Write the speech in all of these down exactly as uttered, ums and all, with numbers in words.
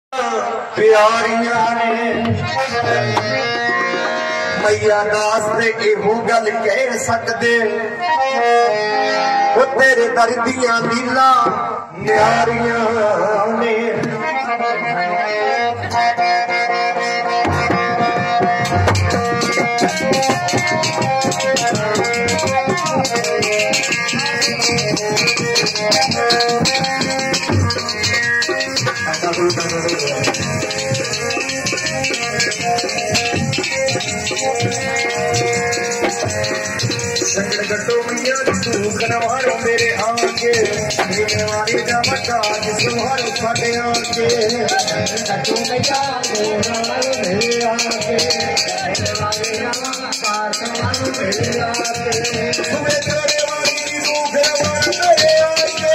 प्यारिया ने मैया दास ने इहो गल कह सकते वो तेरे दर्दियां दिला न्यारियां ने संकट कटो मैया दुख नवारो मेरे आके जीने वाली जमता जिसवारो साडे आके कटो मैया दुख नवारो मेरे आके जीने वाली जमता जिसवारो मेरे आके तुम्हें तेरे वाली दुख नवारो मेरे आके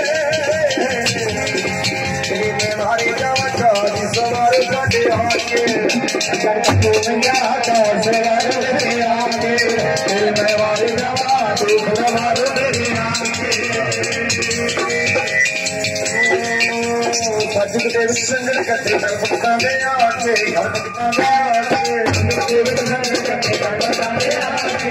जीने वाली जमता जिसवारो साडे आके कटो मैया दुख नवारो मेरे आके जीने वाली संगत करते करपता में आके करपता में आके करते करपता में आके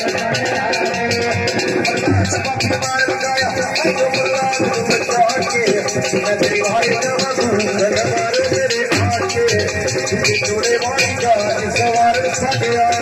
सबक मार लगाया जो मुल्ला को बचा के मैं तेरी भाई जब दूर नवार मेरे आके जोड़े वाली का सवार साडे